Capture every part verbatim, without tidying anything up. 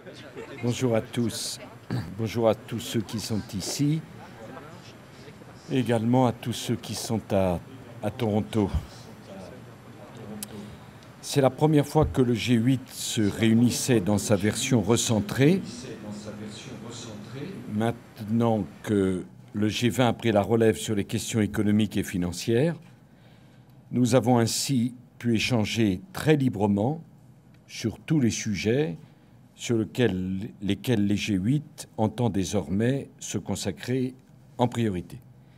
Bonjour à tous. Bonjour à tous ceux qui sont ici. Et également à tous ceux qui sont à, à Toronto. C'est la première fois que le G huit se réunissait dans sa version recentrée. Maintenant que le G vingt a pris la relève sur les questions économiques et financières, nous avons ainsi pu échanger très librement sur tous les sujets sur lesquels, lesquels les G huit entend désormais se consacrer en priorité.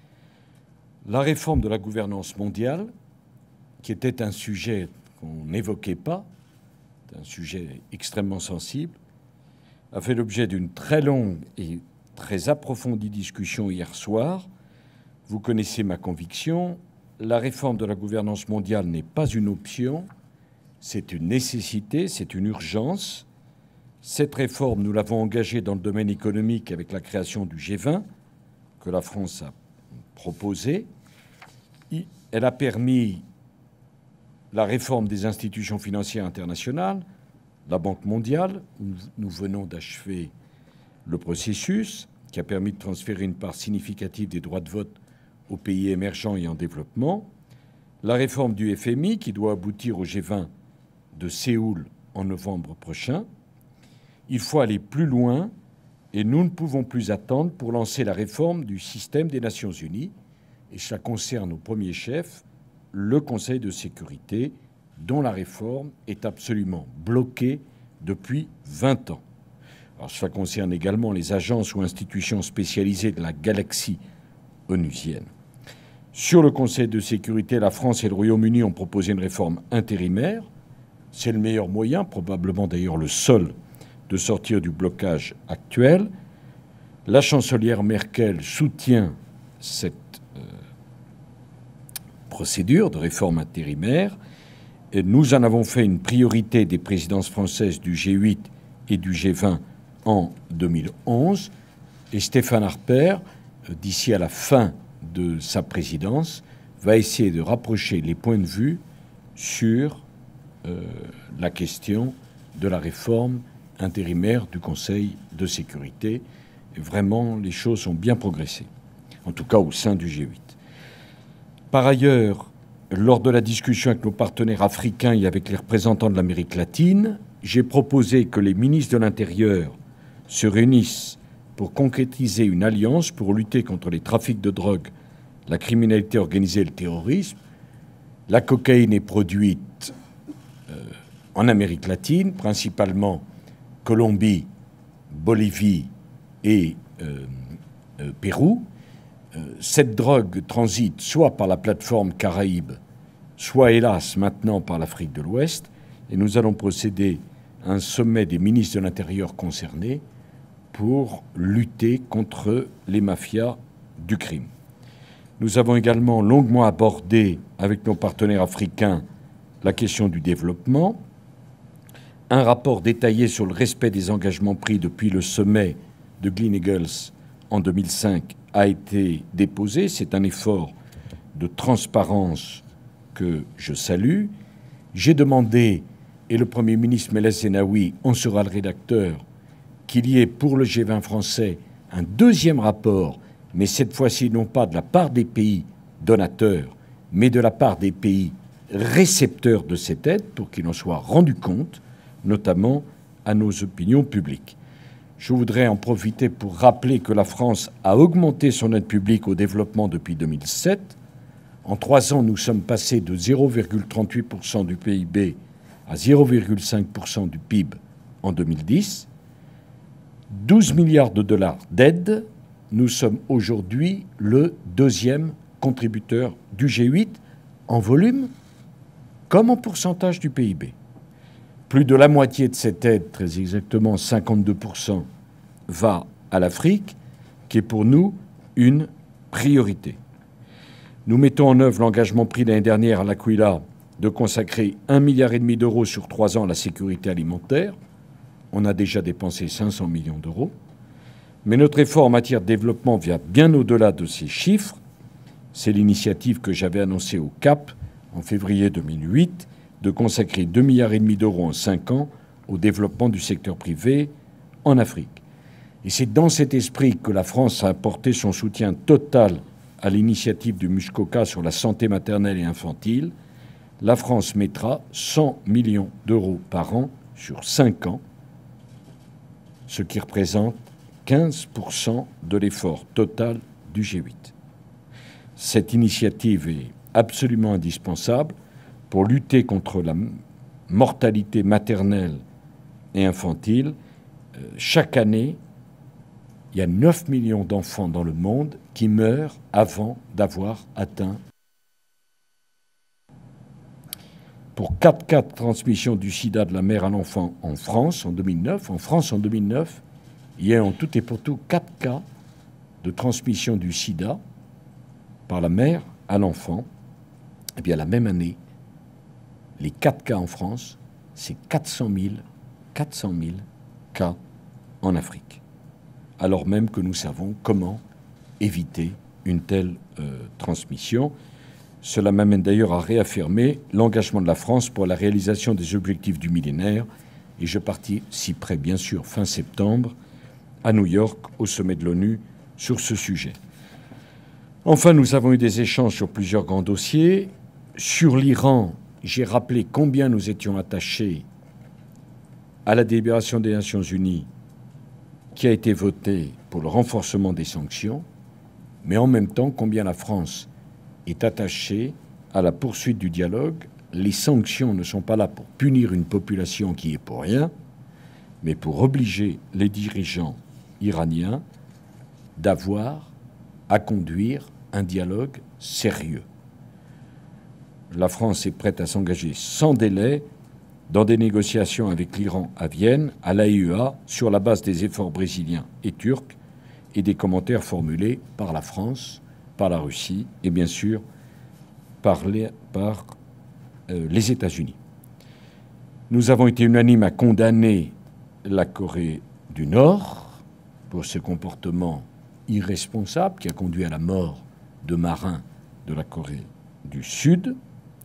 La réforme de la gouvernance mondiale, qui était un sujet qu'on n'évoquait pas, un sujet extrêmement sensible, a fait l'objet d'une très longue et très approfondie discussion hier soir. Vous connaissez ma conviction, la réforme de la gouvernance mondiale n'est pas une option, c'est une nécessité, c'est une urgence. Cette réforme, nous l'avons engagée dans le domaine économique avec la création du G vingt, que la France a proposée. Elle a permis la réforme des institutions financières internationales, la Banque mondiale, où nous venons d'achever le processus, qui a permis de transférer une part significative des droits de vote aux pays émergents et en développement, la réforme du F M I, qui doit aboutir au G vingt de Séoul en novembre prochain. Il faut aller plus loin et nous ne pouvons plus attendre pour lancer la réforme du système des Nations Unies. Et cela concerne au premier chef le Conseil de sécurité, dont la réforme est absolument bloquée depuis vingt ans. Alors, cela concerne également les agences ou institutions spécialisées de la galaxie onusienne. Sur le Conseil de sécurité, la France et le Royaume-Uni ont proposé une réforme intérimaire. C'est le meilleur moyen, probablement d'ailleurs le seul, de sortir du blocage actuel. La chancelière Merkel soutient cette euh, procédure de réforme intérimaire. Et nous en avons fait une priorité des présidences françaises du G huit et du G vingt en deux mille onze. Et Stéphane Harper, d'ici à la fin de sa présidence, va essayer de rapprocher les points de vue sur euh, la question de la réforme intérimaire du Conseil de sécurité. Et vraiment, les choses ont bien progressé, en tout cas au sein du G huit. Par ailleurs, lors de la discussion avec nos partenaires africains et avec les représentants de l'Amérique latine, j'ai proposé que les ministres de l'Intérieur se réunissent pour concrétiser une alliance pour lutter contre les trafics de drogue, la criminalité organisée et le terrorisme. La cocaïne est produite euh, en Amérique latine, principalement Colombie, Bolivie et euh, euh, Pérou. Euh, cette drogue transite soit par la plateforme Caraïbes, soit, hélas, maintenant par l'Afrique de l'Ouest. Et nous allons procéder à un sommet des ministres de l'Intérieur concernés pour lutter contre les mafias du crime. Nous avons également longuement abordé avec nos partenaires africains la question du développement. Un rapport détaillé sur le respect des engagements pris depuis le sommet de Gleneagles en deux mille cinq a été déposé. C'est un effort de transparence que je salue. J'ai demandé, et le Premier ministre Meles Zenawi en sera le rédacteur, qu'il y ait pour le G vingt français un deuxième rapport, mais cette fois-ci non pas de la part des pays donateurs, mais de la part des pays récepteurs de cette aide, pour qu'il en soit rendu compte, notamment à nos opinions publiques. Je voudrais en profiter pour rappeler que la France a augmenté son aide publique au développement depuis deux mille sept. En trois ans, nous sommes passés de zéro virgule trente-huit pour cent du P I B à zéro virgule cinq pour cent du P I B en deux mille dix. douze milliards de dollars d'aide. Nous sommes aujourd'hui le deuxième contributeur du G huit en volume comme en pourcentage du P I B. Plus de la moitié de cette aide, très exactement cinquante-deux pour cent, va à l'Afrique, qui est pour nous une priorité. Nous mettons en œuvre l'engagement pris l'année dernière à l'Aquila de consacrer un milliard et demi d'euros sur trois ans à la sécurité alimentaire. On a déjà dépensé cinq cents millions d'euros. Mais notre effort en matière de développement vient bien au-delà de ces chiffres. C'est l'initiative que j'avais annoncée au CAP en février deux mille huit de consacrer deux milliards et demi d'euros en cinq ans au développement du secteur privé en Afrique. Et c'est dans cet esprit que la France a apporté son soutien total à l'initiative du Muskoka sur la santé maternelle et infantile. La France mettra cent millions d'euros par an sur cinq ans, ce qui représente quinze pour cent de l'effort total du G huit. Cette initiative est absolument indispensable pour lutter contre la mortalité maternelle et infantile. Chaque année, il y a neuf millions d'enfants dans le monde qui meurent avant d'avoir atteint. Pour quatre cas de transmission du sida de la mère à l'enfant en France en deux mille neuf, en France en deux mille neuf, il y a en tout et pour tout quatre cas de transmission du sida par la mère à l'enfant. Et bien la même année, les quatre cas en France, c'est quatre cent mille cas en Afrique. Alors même que nous savons comment éviter une telle euh, transmission. Cela m'amène d'ailleurs à réaffirmer l'engagement de la France pour la réalisation des objectifs du millénaire, et je participerai bien sûr fin septembre à New York au sommet de l'ONU sur ce sujet. Enfin, nous avons eu des échanges sur plusieurs grands dossiers. Sur l'Iran, j'ai rappelé combien nous étions attachés à la délibération des Nations Unies qui a été votée pour le renforcement des sanctions, mais en même temps combien la France est attachée à la poursuite du dialogue. Les sanctions ne sont pas là pour punir une population qui est pour rien, mais pour obliger les dirigeants iraniens d'avoir à conduire un dialogue sérieux. La France est prête à s'engager sans délai dans des négociations avec l'Iran à Vienne, à l'A E U A, sur la base des efforts brésiliens et turcs et des commentaires formulés par la France, par la Russie et bien sûr par les, par, euh, les États-Unis. Nous avons été unanimes à condamner la Corée du Nord pour ce comportement irresponsable qui a conduit à la mort de marins de la Corée du Sud.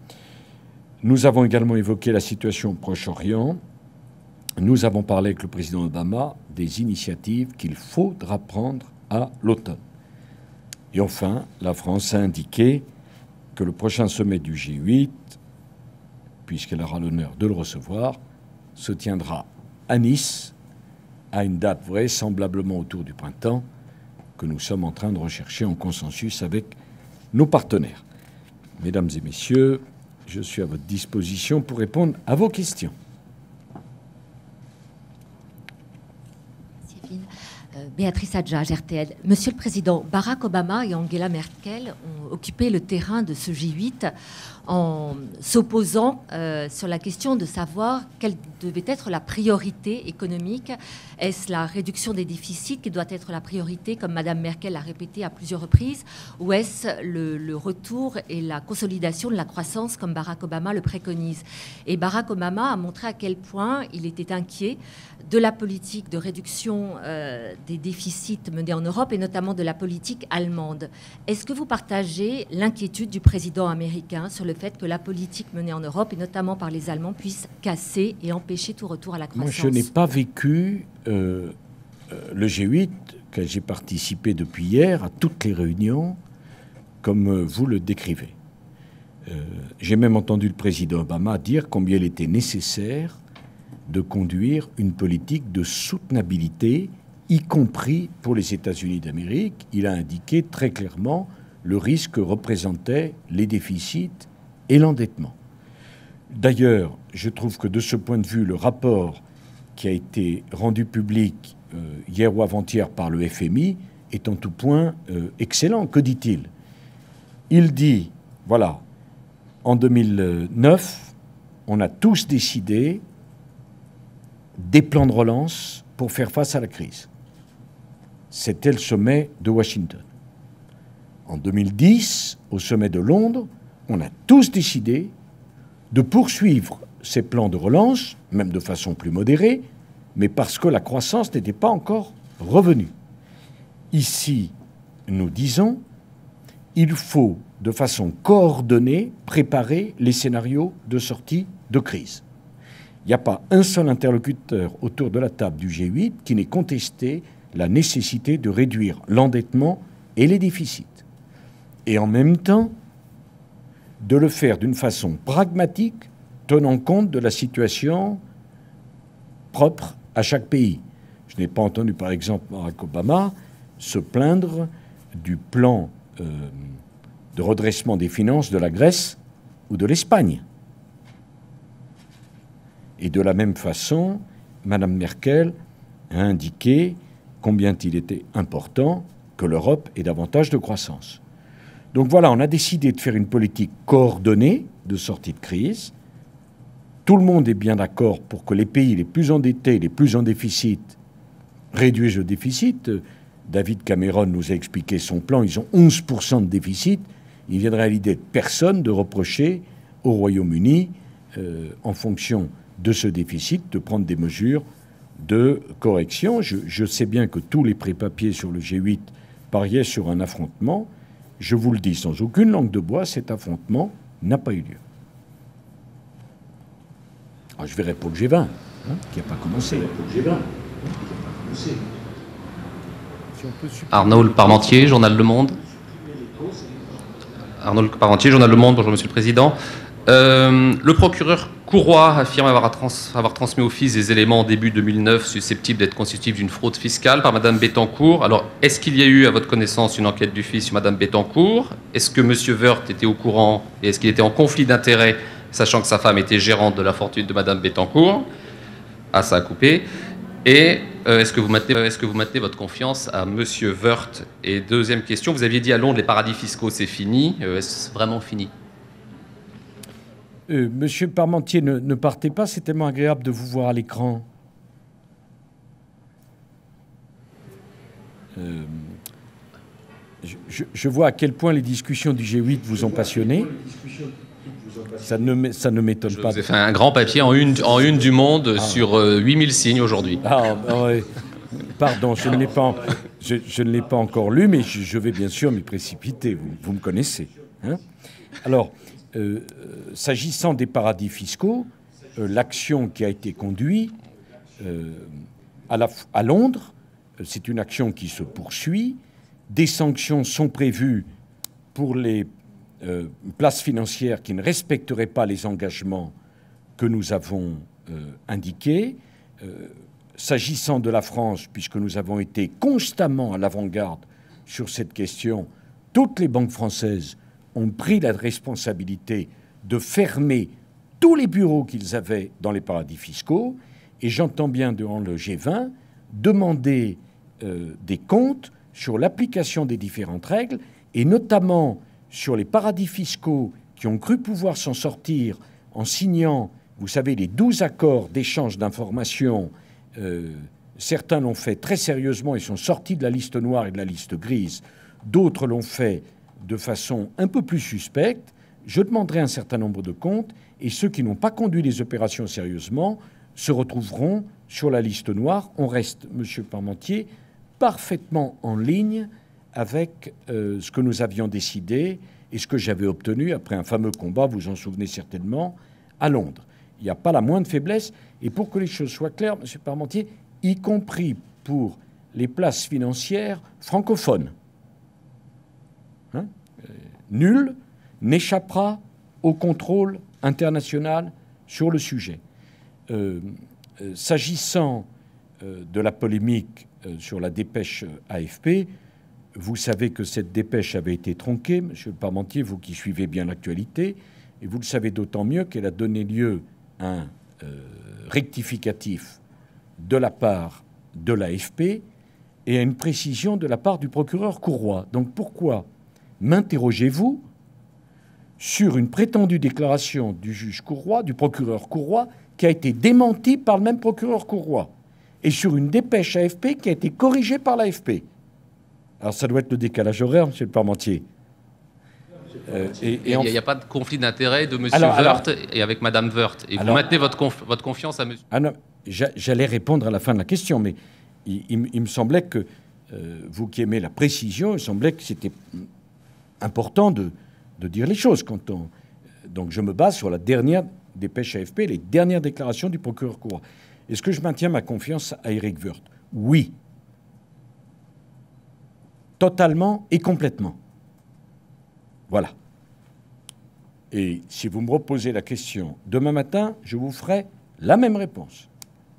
Nous avons également évoqué la situation au Proche-Orient. Nous avons parlé avec le président Obama des initiatives qu'il faudra prendre à l'automne. Et enfin, la France a indiqué que le prochain sommet du G huit, puisqu'elle aura l'honneur de le recevoir, se tiendra à Nice, à une date vraisemblablement autour du printemps, que nous sommes en train de rechercher en consensus avec nos partenaires. Mesdames et messieurs, je suis à votre disposition pour répondre à vos questions. Béatrice Adjage, R T L. Monsieur le Président, Barack Obama et Angela Merkel ont occupé le terrain de ce G huit en s'opposant euh, sur la question de savoir quelle devait être la priorité économique. Est-ce la réduction des déficits qui doit être la priorité, comme Madame Merkel l'a répété à plusieurs reprises, ou est-ce le, le retour et la consolidation de la croissance, comme Barack Obama le préconise? Et Barack Obama a montré à quel point il était inquiet de la politique de réduction euh, des déficits menée en Europe, et notamment de la politique allemande. Est-ce que vous partagez l'inquiétude du président américain sur le fait que la politique menée en Europe, et notamment par les Allemands, puisse casser et empêcher tout retour à la croissance? Moi, je n'ai pas vécu euh, euh, le G huit, que j'ai participé depuis hier à toutes les réunions, comme euh, vous le décrivez. Euh, j'ai même entendu le président Obama dire combien il était nécessaire de conduire une politique de soutenabilité, y compris pour les États-Unis d'Amérique. Il a indiqué très clairement le risque que représentaient les déficits et l'endettement. D'ailleurs, je trouve que de ce point de vue, le rapport qui a été rendu public euh, hier ou avant-hier par le F M I est en tout point euh, excellent. Que dit-il? Il dit, voilà, en deux mille neuf, on a tous décidé des plans de relance pour faire face à la crise. C'était le sommet de Washington. En deux mille dix, au sommet de Londres, on a tous décidé de poursuivre ces plans de relance, même de façon plus modérée, mais parce que la croissance n'était pas encore revenue. Ici, nous disons, il faut, de façon coordonnée, préparer les scénarios de sortie de crise. Il n'y a pas un seul interlocuteur autour de la table du G huit qui n'ait contesté la nécessité de réduire l'endettement et les déficits. Et en même temps, de le faire d'une façon pragmatique, tenant compte de la situation propre à chaque pays. Je n'ai pas entendu, par exemple, Barack Obama se plaindre du plan euh, de redressement des finances de la Grèce ou de l'Espagne. Et de la même façon, Mme Merkel a indiqué combien il était important que l'Europe ait davantage de croissance. Donc voilà, on a décidé de faire une politique coordonnée de sortie de crise. Tout le monde est bien d'accord pour que les pays les plus endettés, les plus en déficit, réduisent le déficit. David Cameron nous a expliqué son plan. Ils ont onze pour cent de déficit. Il viendrait à l'idée de personne de reprocher au Royaume-Uni, euh, en fonction de ce déficit, de prendre des mesures de correction. Je, je sais bien que tous les pré-papiers sur le G huit pariaient sur un affrontement. Je vous le dis sans aucune langue de bois, cet affrontement n'a pas eu lieu. Alors, je verrai pour le G vingt, hein, qui n'a pas commencé. Pour le G vingt, hein, qui n'a pas commencé. Si Arnaud Le Parmentier, Journal Le Monde. Arnaud Le Parmentier, Journal Le Monde. Bonjour, Monsieur le Président. Euh, le procureur Courroy affirme avoir, trans, avoir transmis au fils des éléments en début deux mille neuf susceptibles d'être constitutifs d'une fraude fiscale par Madame Bettencourt. Alors, est-ce qu'il y a eu, à votre connaissance, une enquête du fils sur Madame Bettencourt? Est-ce que Monsieur Woerth était au courant et est-ce qu'il était en conflit d'intérêts, sachant que sa femme était gérante de la fortune de Madame Bettencourt? Ah, ça a coupé. Et euh, est-ce que vous maintenez, est-ce que vous maintenez votre confiance à Monsieur Woerth? Et deuxième question, vous aviez dit à Londres les paradis fiscaux c'est fini. Euh, est-ce vraiment fini? Euh, Monsieur Parmentier, ne, ne partez pas, c'est tellement agréable de vous voir à l'écran. Euh, je, je vois à quel point les discussions du G huit vous ont passionné. Ça ne, ça ne m'étonne pas. Je vous ai fait un grand papier en une, en une du Monde ah. sur euh, huit mille signes aujourd'hui. Ah, ouais. Pardon, je ne l'ai pas, je, je ne l'ai pas encore lu, mais je, je vais bien sûr m'y précipiter. Vous, vous me connaissez. Hein? Alors, Euh, s'agissant des paradis fiscaux, euh, l'action qui a été conduite euh, à, la, à Londres, euh, c'est une action qui se poursuit. Des sanctions sont prévues pour les euh, places financières qui ne respecteraient pas les engagements que nous avons euh, indiqués. Euh, s'agissant de la France, puisque nous avons été constamment à l'avant-garde sur cette question, toutes les banques françaises ont pris la responsabilité de fermer tous les bureaux qu'ils avaient dans les paradis fiscaux. Et j'entends bien, devant le G vingt, demander euh, des comptes sur l'application des différentes règles, et notamment sur les paradis fiscaux qui ont cru pouvoir s'en sortir en signant, vous savez, les douze accords d'échange d'informations. Euh, certains l'ont fait très sérieusement et sont sortis de la liste noire et de la liste grise. D'autres l'ont fait de façon un peu plus suspecte. Je demanderai un certain nombre de comptes, et ceux qui n'ont pas conduit les opérations sérieusement se retrouveront sur la liste noire. On reste, Monsieur Parmentier, parfaitement en ligne avec euh, ce que nous avions décidé et ce que j'avais obtenu après un fameux combat, vous en souvenez certainement, à Londres. Il n'y a pas la moindre faiblesse. Et pour que les choses soient claires, Monsieur Parmentier, y compris pour les places financières francophones, Hein euh, nul n'échappera au contrôle international sur le sujet. Euh, euh, S'agissant euh, de la polémique euh, sur la dépêche A F P, vous savez que cette dépêche avait été tronquée, Monsieur le Parmentier, vous qui suivez bien l'actualité, et vous le savez d'autant mieux qu'elle a donné lieu à un euh, rectificatif de la part de l'A F P et à une précision de la part du procureur Courroy. Donc pourquoi m'interrogez-vous sur une prétendue déclaration du juge Courroy, du procureur Courroy, qui a été démentie par le même procureur Courroy, et sur une dépêche A F P qui a été corrigée par l'A F P? Alors ça doit être le décalage horaire, Monsieur le Parmentier. Euh, et, et il n'y a, a pas de conflit d'intérêt de Monsieur Woerth et avec Madame Woerth. Et alors, vous maintenez votre, conf, votre confiance à Monsieur... Ah non, j'allais répondre à la fin de la question, mais il, il, il me semblait que, euh, vous qui aimez la précision, il me semblait que c'était important de, de dire les choses. Quand on, donc je me base sur la dernière dépêche A F P, les dernières déclarations du procureur Courroy. Est-ce que je maintiens ma confiance à Éric Woerth? Oui. Totalement et complètement. Voilà. Et si vous me reposez la question demain matin, je vous ferai la même réponse.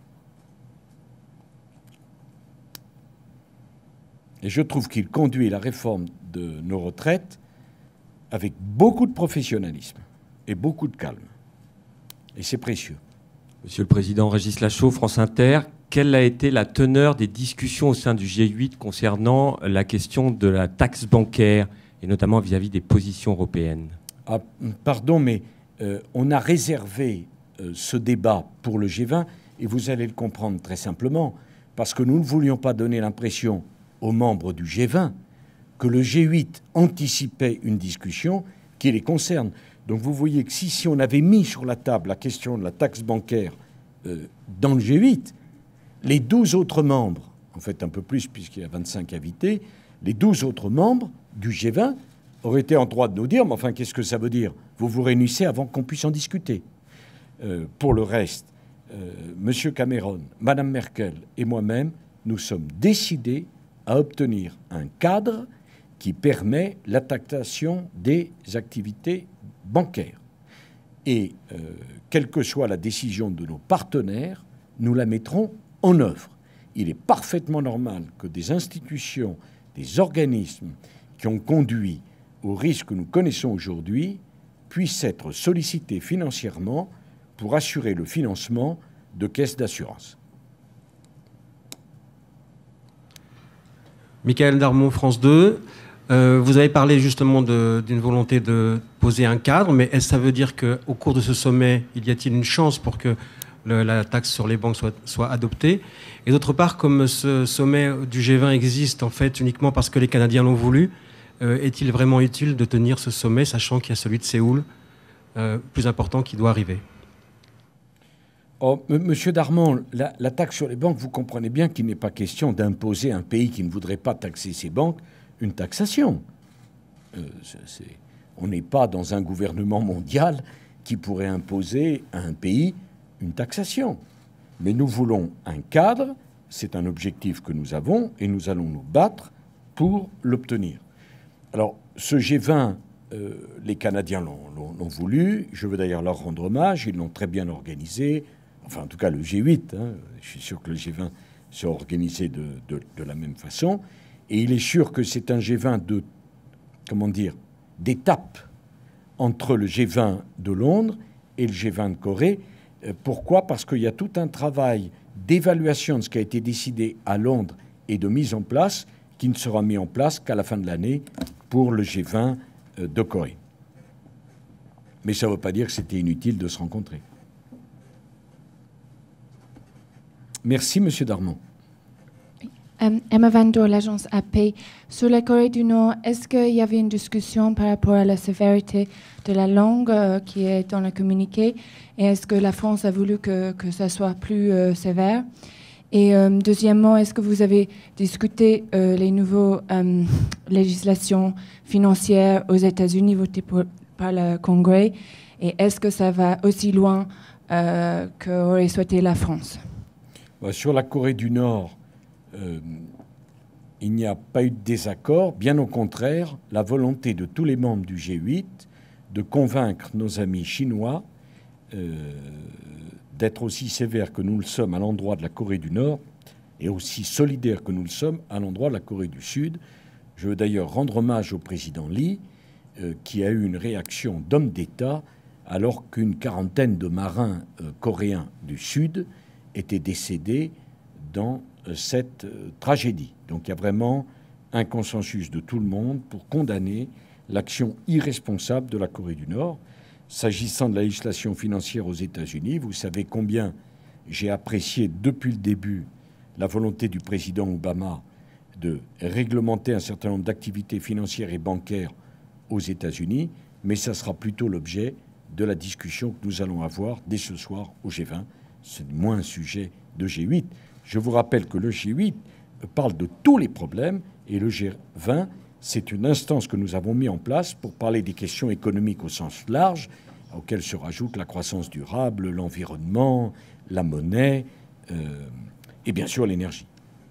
Et je trouve qu'il conduit la réforme de nos retraites avec beaucoup de professionnalisme et beaucoup de calme. Et c'est précieux. Monsieur le Président, Régis Lachaud, France Inter, quelle a été la teneur des discussions au sein du G huit concernant la question de la taxe bancaire, et notamment vis-à-vis des positions européennes? Ah, pardon, mais euh, on a réservé euh, ce débat pour le G vingt, et vous allez le comprendre très simplement, parce que nous ne voulions pas donner l'impression aux membres du G vingt que le G huit anticipait une discussion qui les concerne. Donc vous voyez que si, si on avait mis sur la table la question de la taxe bancaire euh, dans le G huit, les douze autres membres, en fait un peu plus puisqu'il y a vingt-cinq invités, les douze autres membres du G vingt auraient été en droit de nous dire « mais enfin, qu'est-ce que ça veut dire? Vous vous réunissez avant qu'on puisse en discuter euh, ». Pour le reste, euh, M. Cameron, Mme Merkel et moi-même, nous sommes décidés à obtenir un cadre qui permet la taxation des activités bancaires. Et euh, quelle que soit la décision de nos partenaires, nous la mettrons en œuvre. Il est parfaitement normal que des institutions, des organismes qui ont conduit aux risques que nous connaissons aujourd'hui puissent être sollicités financièrement pour assurer le financement de caisses d'assurance. Michael Darmon, France deux. Euh, vous avez parlé justement d'une volonté de poser un cadre, mais est-ce que ça veut dire qu'au cours de ce sommet, il y a-t-il une chance pour que le, la taxe sur les banques soit, soit adoptée? Et d'autre part, comme ce sommet du G vingt existe en fait uniquement parce que les Canadiens l'ont voulu, euh, est-il vraiment utile de tenir ce sommet, sachant qu'il y a celui de Séoul, euh, plus important, qui doit arriver? Oh, Monsieur Darmon, la, la taxe sur les banques, vous comprenez bien qu'il n'est pas question d'imposer à un pays qui ne voudrait pas taxer ses banques une taxation. Euh, c'est, on n'est pas dans un gouvernement mondial qui pourrait imposer à un pays une taxation. Mais nous voulons un cadre, c'est un objectif que nous avons, et nous allons nous battre pour l'obtenir. Alors, ce G vingt, euh, les Canadiens l'ont voulu, je veux d'ailleurs leur rendre hommage, ils l'ont très bien organisé, enfin en tout cas le G huit, hein, je suis sûr que le G vingt s'est organisé de, de, de la même façon, et il est sûr que c'est un G vingt de, comment dire, d'étape entre le G vingt de Londres et le G vingt de Corée. Pourquoi? Parce qu'il y a tout un travail d'évaluation de ce qui a été décidé à Londres et de mise en place qui ne sera mis en place qu'à la fin de l'année pour le G vingt de Corée. Mais ça ne veut pas dire que c'était inutile de se rencontrer. Merci, Monsieur Darmon. Um, Emma Van Door, l'agence A P. Sur la Corée du Nord, est-ce qu'il y avait une discussion par rapport à la sévérité de la langue euh, qui est dans le communiqué? Et est-ce que la France a voulu que, que ça soit plus euh, sévère? Et euh, deuxièmement, est-ce que vous avez discuté euh, les nouvelles euh, législations financières aux États-Unis votées pour, par le Congrès? Et est-ce que ça va aussi loin euh, qu'aurait souhaité la France? Sur la Corée du Nord, Euh, il n'y a pas eu de désaccord, bien au contraire, la volonté de tous les membres du G huit de convaincre nos amis chinois euh, d'être aussi sévères que nous le sommes à l'endroit de la Corée du Nord et aussi solidaires que nous le sommes à l'endroit de la Corée du Sud. Je veux d'ailleurs rendre hommage au président Lee euh, qui a eu une réaction d'homme d'État alors qu'une quarantaine de marins euh, coréens du Sud étaient décédés dans cette euh, tragédie. Donc il y a vraiment un consensus de tout le monde pour condamner l'action irresponsable de la Corée du Nord. S'agissant de la législation financière aux États-Unis, vous savez combien j'ai apprécié depuis le début la volonté du président Obama de réglementer un certain nombre d'activités financières et bancaires aux États-Unis, mais ça sera plutôt l'objet de la discussion que nous allons avoir dès ce soir au G vingt. C'est moins un sujet de G huit. Je vous rappelle que le G huit parle de tous les problèmes et le G vingt, c'est une instance que nous avons mis en place pour parler des questions économiques au sens large auxquels se rajoute la croissance durable, l'environnement, la monnaie euh, et bien sûr l'énergie.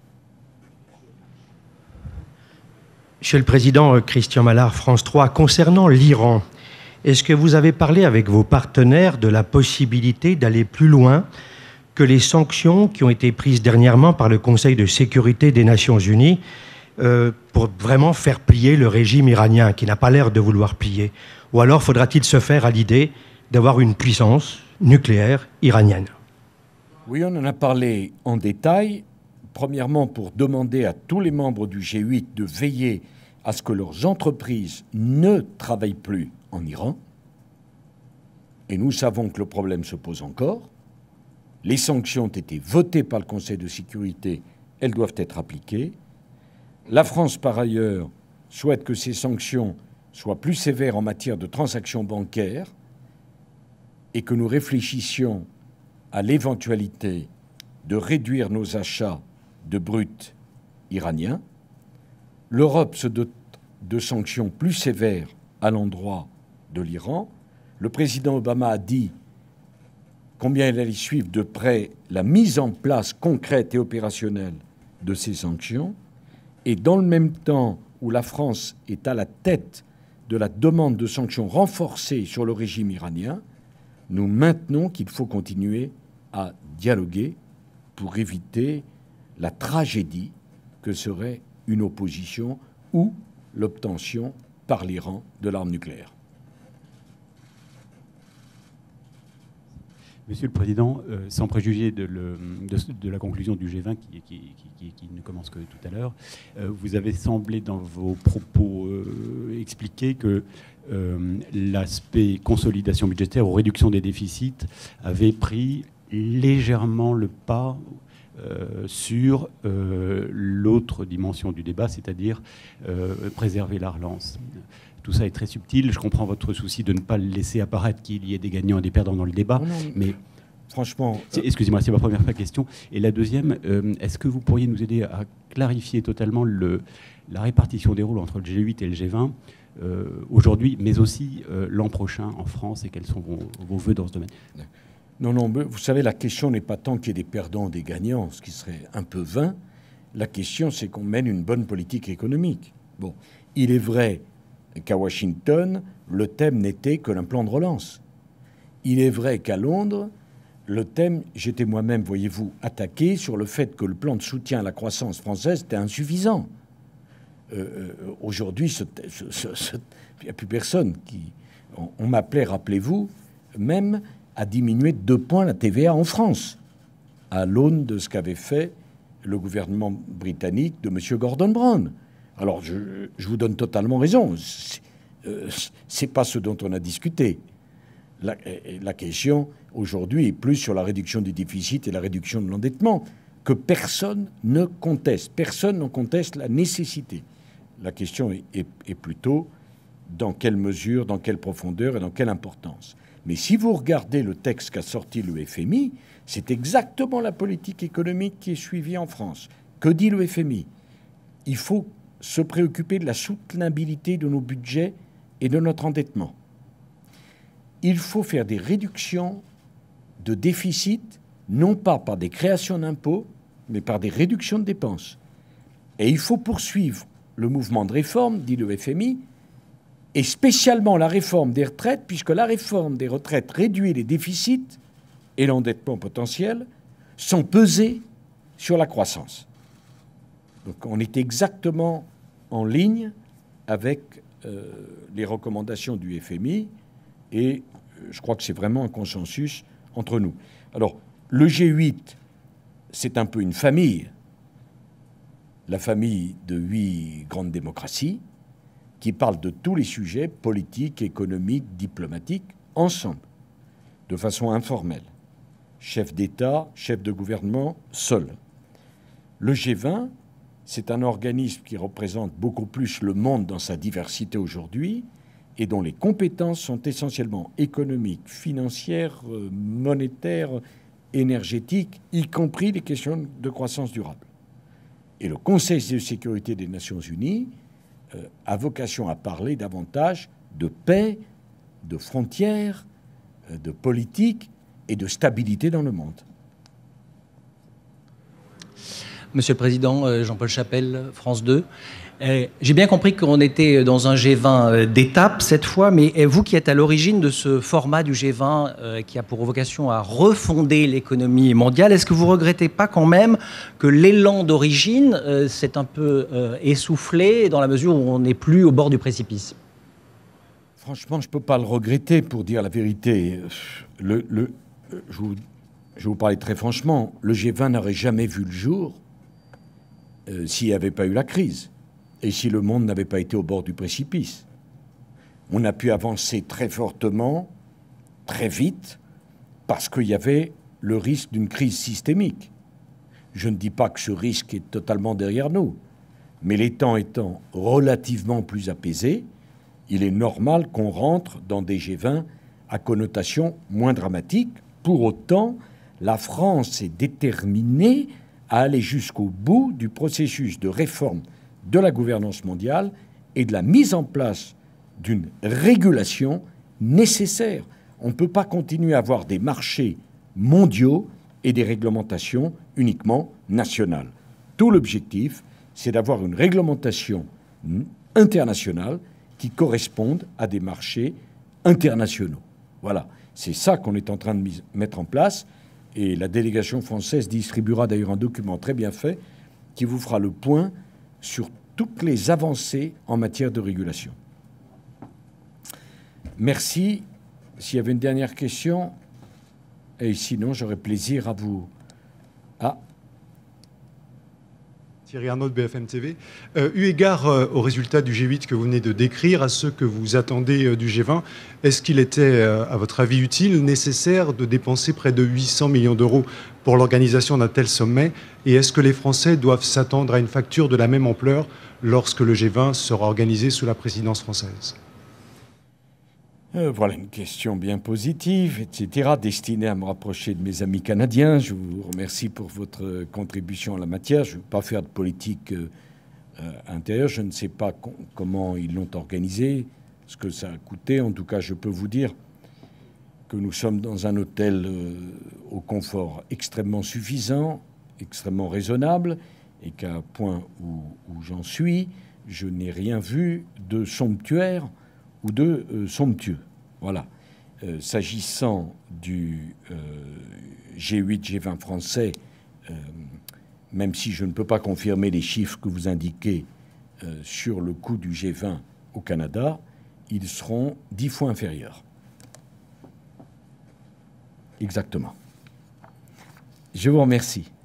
Monsieur le Président, Christian Mallard, France trois, concernant l'Iran, est-ce que vous avez parlé avec vos partenaires de la possibilité d'aller plus loin que les sanctions qui ont été prises dernièrement par le Conseil de sécurité des Nations Unies euh, pour vraiment faire plier le régime iranien, qui n'a pas l'air de vouloir plier? Ou alors faudra-t-il se faire à l'idée d'avoir une puissance nucléaire iranienne? Oui, on en a parlé en détail. Premièrement, pour demander à tous les membres du G huit de veiller à ce que leurs entreprises ne travaillent plus en Iran. Et nous savons que le problème se pose encore. Les sanctions ont été votées par le Conseil de sécurité, elles doivent être appliquées. La France, par ailleurs, souhaite que ces sanctions soient plus sévères en matière de transactions bancaires et que nous réfléchissions à l'éventualité de réduire nos achats de brut iranien. L'Europe se dote de sanctions plus sévères à l'endroit de l'Iran. Le président Obama a dit combien il allait suivre de près la mise en place concrète et opérationnelle de ces sanctions. Et dans le même temps où la France est à la tête de la demande de sanctions renforcées sur le régime iranien, nous maintenons qu'il faut continuer à dialoguer pour éviter la tragédie que serait une opposition ou l'obtention par l'Iran de l'arme nucléaire. Monsieur le Président, euh, sans préjuger de, le, de, de la conclusion du G vingt qui, qui, qui, qui ne commence que tout à l'heure, euh, vous avez semblé dans vos propos euh, expliquer que euh, l'aspect consolidation budgétaire ou réduction des déficits avait pris légèrement le pas euh, sur euh, l'autre dimension du débat, c'est-à-dire euh, préserver la relance. Tout ça est très subtil. Je comprends votre souci de ne pas laisser apparaître qu'il y ait des gagnants et des perdants dans le débat. Non, non, mais franchement... Excusez-moi, c'est ma première question. Et la deuxième, euh, est-ce que vous pourriez nous aider à clarifier totalement le, la répartition des rôles entre le G huit et le G vingt euh, aujourd'hui, mais aussi euh, l'an prochain en France, et quels sont vos, vos vœux dans ce domaine? Non, non, vous savez, la question n'est pas tant qu'il y ait des perdants ou des gagnants, ce qui serait un peu vain. La question, c'est qu'on mène une bonne politique économique. Bon, il est vrai qu'à Washington, le thème n'était que un plan de relance. Il est vrai qu'à Londres, le thème, j'étais moi-même, voyez-vous, attaqué sur le fait que le plan de soutien à la croissance française était insuffisant. Euh, Aujourd'hui, il n'y a plus personne qui... On, on m'appelait, rappelez-vous, même à diminuer de deux points la T V A en France, à l'aune de ce qu'avait fait le gouvernement britannique de M. Gordon Brown. Alors, je, je vous donne totalement raison. C'est euh, pas ce dont on a discuté. La, la question, aujourd'hui, est plus sur la réduction du déficit et la réduction de l'endettement, que personne ne conteste. Personne ne conteste la nécessité. La question est, est, est plutôt dans quelle mesure, dans quelle profondeur et dans quelle importance. Mais si vous regardez le texte qu'a sorti le F M I, c'est exactement la politique économique qui est suivie en France. Que dit le F M I? Il faut se préoccuper de la soutenabilité de nos budgets et de notre endettement. Il faut faire des réductions de déficit, non pas par des créations d'impôts, mais par des réductions de dépenses. Et il faut poursuivre le mouvement de réforme, dit le F M I, et spécialement la réforme des retraites, puisque la réforme des retraites réduit les déficits et l'endettement potentiel, sont pesés sur la croissance. Donc on est exactement en ligne avec euh, les recommandations du F M I, et je crois que c'est vraiment un consensus entre nous. Alors, le G huit, c'est un peu une famille, la famille de huit grandes démocraties, qui parlent de tous les sujets politiques, économiques, diplomatiques, ensemble, de façon informelle. Chef d'État, chef de gouvernement, seul. Le G vingt, c'est un organisme qui représente beaucoup plus le monde dans sa diversité aujourd'hui et dont les compétences sont essentiellement économiques, financières, monétaires, énergétiques, y compris les questions de croissance durable. Et le Conseil de sécurité des Nations Unies euh, a vocation à parler davantage de paix, de frontières, de politique et de stabilité dans le monde. Monsieur le Président, Jean-Paul Chapelle, France deux. J'ai bien compris qu'on était dans un G vingt d'étape cette fois, mais vous qui êtes à l'origine de ce format du G vingt qui a pour vocation à refonder l'économie mondiale, est-ce que vous ne regrettez pas quand même que l'élan d'origine s'est un peu essoufflé dans la mesure où on n'est plus au bord du précipice? Franchement, je ne peux pas le regretter, pour dire la vérité. Le, le, je, vous, je vais vous parler très franchement. Le G vingt n'aurait jamais vu le jour euh, s'il n'y avait pas eu la crise et si le monde n'avait pas été au bord du précipice. On a pu avancer très fortement, très vite, parce qu'il y avait le risque d'une crise systémique. Je ne dis pas que ce risque est totalement derrière nous, mais les temps étant relativement plus apaisés, il est normal qu'on rentre dans des G vingt à connotation moins dramatique. Pour autant, la France est déterminée à aller jusqu'au bout du processus de réforme de la gouvernance mondiale et de la mise en place d'une régulation nécessaire. On ne peut pas continuer à avoir des marchés mondiaux et des réglementations uniquement nationales. Tout l'objectif, c'est d'avoir une réglementation internationale qui correspondent à des marchés internationaux. Voilà, c'est ça qu'on est en train de mettre en place. Et la délégation française distribuera d'ailleurs un document très bien fait qui vous fera le point sur toutes les avancées en matière de régulation. Merci. S'il y avait une dernière question, et sinon j'aurais plaisir à vous... Ah. Thierry Arnaud de B F M T V. Euh, eu égard euh, aux résultats du G huit que vous venez de décrire, à ceux que vous attendez euh, du G vingt, est-ce qu'il était, euh, à votre avis, utile, nécessaire de dépenser près de huit cents millions d'euros pour l'organisation d'un tel sommet? Et est-ce que les Français doivent s'attendre à une facture de la même ampleur lorsque le G vingt sera organisé sous la présidence française? Euh, voilà une question bien positive, et cetera, destinée à me rapprocher de mes amis canadiens. Je vous remercie pour votre contribution à la matière. Je ne veux pas faire de politique euh, euh, intérieure. Je ne sais pas com comment ils l'ont organisé, ce que ça a coûté. En tout cas, je peux vous dire que nous sommes dans un hôtel euh, au confort extrêmement suffisant, extrêmement raisonnable, et qu'à un point où, où j'en suis, je n'ai rien vu de somptuaire ou de euh, somptueux. Voilà. Euh, S'agissant du euh, G huit, G vingt français, euh, même si je ne peux pas confirmer les chiffres que vous indiquez euh, sur le coût du G vingt au Canada, ils seront dix fois inférieurs. Exactement. Je vous remercie.